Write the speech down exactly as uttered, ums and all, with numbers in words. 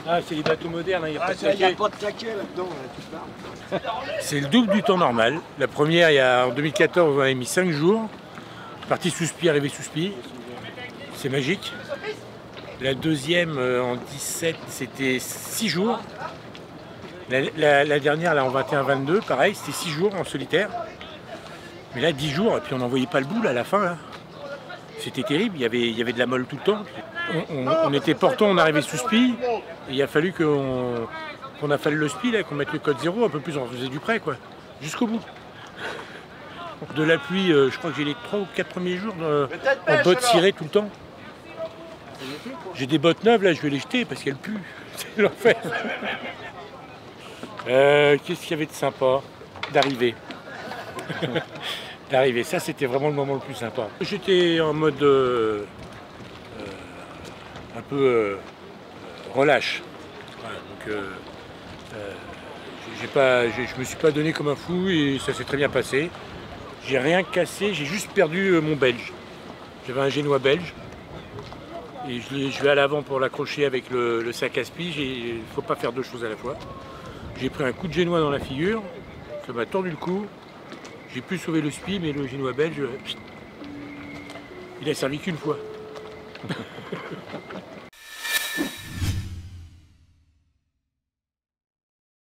Ah, c'est les bateaux modernes, il n'y a Ah, pas de ça, il n'y a taquet. pas de taquet là-dedans, là, tu parles. C'est le double du temps normal. La première, il y a, en deux mille quatorze, on avait mis cinq jours. Parti sous spi, arrivé sous spi. C'est magique. La deuxième, euh, en dix-sept, c'était six jours. La, la- la dernière, là, en vingt et un vingt-deux, pareil, c'était six jours en solitaire. Mais là, dix jours, et puis on n'en voyait pas le bout, là, à la fin, là. C'était terrible, il y, avait, il y avait de la molle tout le temps. On, on- on était portant, on arrivait sous spi, et il a fallu qu'on qu'on affale le spi, là, qu'on mette le code zéro, un peu plus, on faisait du près, quoi, jusqu'au bout. De la pluie, euh, je crois que j'ai les trois ou quatre premiers jours euh, en bottes cirées tout le temps. J'ai des bottes neuves, là, je vais les jeter parce qu'elles puent. C'est l'enfer. Euh, Qu'est-ce qu'il y avait de sympa d'arriver D'arriver, ça c'était vraiment le moment le plus sympa. J'étais en mode euh, euh, un peu euh, relâche. Voilà, donc, euh, euh, j'ai pas, j'ai- je me suis pas donné comme un fou et ça s'est très bien passé. J'ai rien cassé, j'ai juste perdu euh, mon belge. J'avais un génois belge. Et je, l'ai- je vais à l'avant pour l'accrocher avec le, le sac à spi. Il ne faut pas faire deux choses à la fois. J'ai pris un coup de génois dans la figure. Ça m'a tordu le cou. J'ai pu sauver le spi, mais le génois belge, euh, il a servi qu'une fois.